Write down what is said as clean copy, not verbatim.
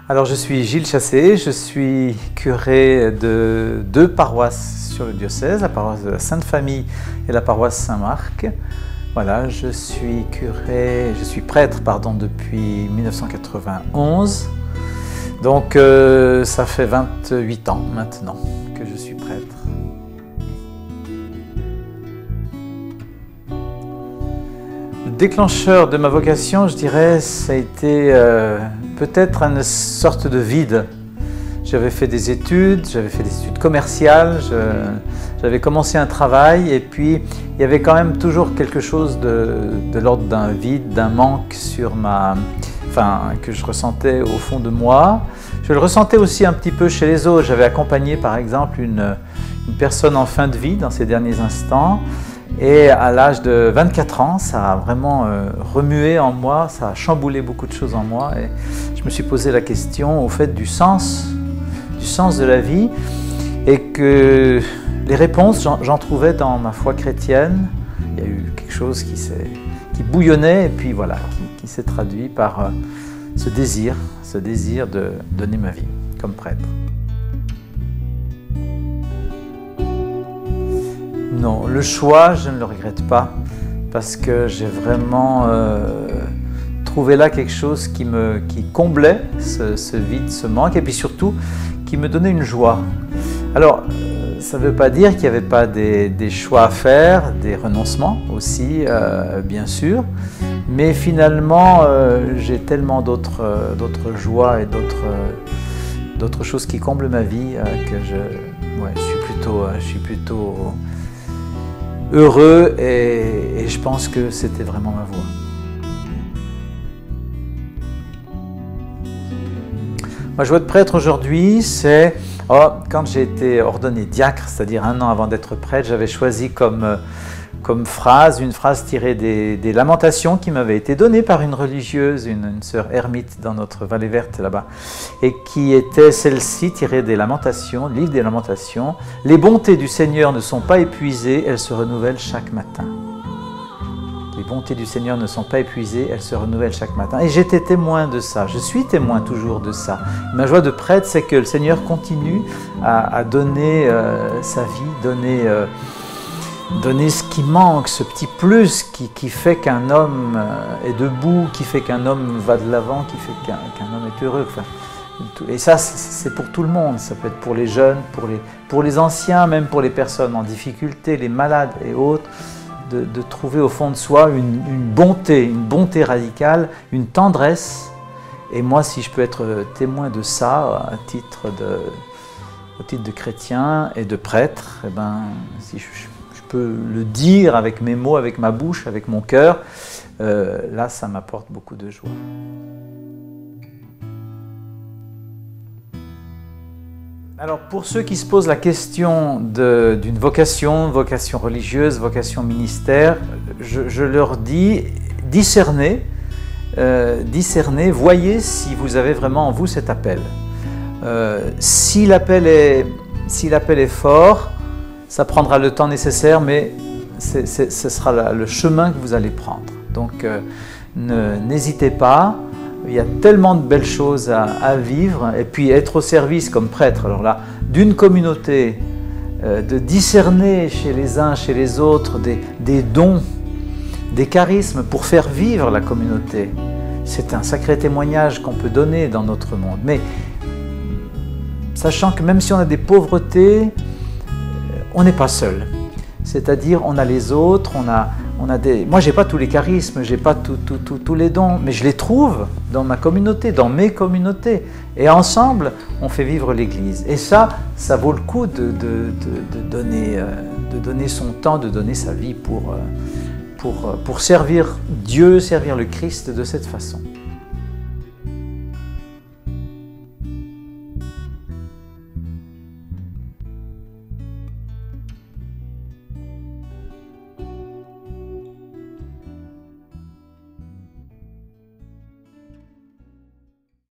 Alors je suis Gilles Chassé, je suis curé de 2 paroisses sur le diocèse, la paroisse de la Sainte-Famille et la paroisse Saint-Marc. Voilà, je suis prêtre depuis 1991. Donc ça fait 28 ans maintenant que je suis prêtre. Le déclencheur de ma vocation, je dirais, ça a été peut-être une sorte de vide. J'avais fait des études commerciales, j'avais commencé un travail et puis il y avait quand même toujours quelque chose de l'ordre d'un vide, d'un manque que je ressentais au fond de moi. Je le ressentais aussi un petit peu chez les autres. J'avais accompagné par exemple une personne en fin de vie dans ses derniers instants. Et à l'âge de 24 ans, ça a vraiment remué en moi, ça a chamboulé beaucoup de choses en moi. Et je me suis posé la question au fait du sens de la vie. Et que les réponses, j'en trouvais dans ma foi chrétienne. Il y a eu quelque chose qui bouillonnait et puis voilà, qui s'est traduit par ce désir de donner ma vie comme prêtre. Non, le choix, je ne le regrette pas parce que j'ai vraiment trouvé là quelque chose qui comblait ce vide, ce manque et puis surtout qui me donnait une joie. Alors, ça ne veut pas dire qu'il n'y avait pas des choix à faire, des renoncements aussi, bien sûr, mais finalement, j'ai tellement d'autres joies et d'autres choses qui comblent ma vie que je suis plutôt heureux et je pense que c'était vraiment ma voie. Ma joie de prêtre aujourd'hui, c'est quand j'ai été ordonné diacre, c'est-à-dire 1 an avant d'être prêtre, j'avais choisi comme phrase, une phrase tirée des Lamentations qui m'avait été donnée par une religieuse, une sœur ermite dans notre vallée verte là-bas, et qui était celle-ci tirée des Lamentations, le livre des Lamentations. « Les bontés du Seigneur ne sont pas épuisées, elles se renouvellent chaque matin. » Les bontés du Seigneur ne sont pas épuisées, elles se renouvellent chaque matin. Et j'étais témoin de ça, je suis témoin toujours de ça. Ma joie de prêtre, c'est que le Seigneur continue à donner sa vie, donner ce qui manque, ce petit plus qui fait qu'un homme est debout, qui fait qu'un homme va de l'avant, qui fait qu'un homme est heureux. Enfin, et ça, c'est pour tout le monde. Ça peut être pour les jeunes, pour les anciens, même pour les personnes en difficulté, les malades et autres. De trouver au fond de soi une bonté radicale, une tendresse. Et moi, si je peux être témoin de ça, au titre de chrétien et de prêtre, eh ben, si je peux le dire avec mes mots, avec ma bouche, avec mon cœur, là, ça m'apporte beaucoup de joie. Alors pour ceux qui se posent la question d'une vocation religieuse, vocation ministère, je leur dis discernez, voyez si vous avez vraiment en vous cet appel. Si l'appel est fort, ça prendra le temps nécessaire, mais ce sera le chemin que vous allez prendre. Donc n'hésitez pas. Il y a tellement de belles choses à vivre et puis être au service comme prêtre, alors là, d'une communauté, de discerner chez les uns, chez les autres des dons, des charismes pour faire vivre la communauté. C'est un sacré témoignage qu'on peut donner dans notre monde. Mais sachant que même si on a des pauvretés, on n'est pas seul. C'est-à-dire on a les autres, moi j'ai pas tous les charismes, j'ai pas tous les dons, mais je les trouve dans ma communauté, dans mes communautés. Et ensemble, on fait vivre l'Église. Et ça vaut le coup de donner son temps, de donner sa vie pour servir Dieu, servir le Christ de cette façon.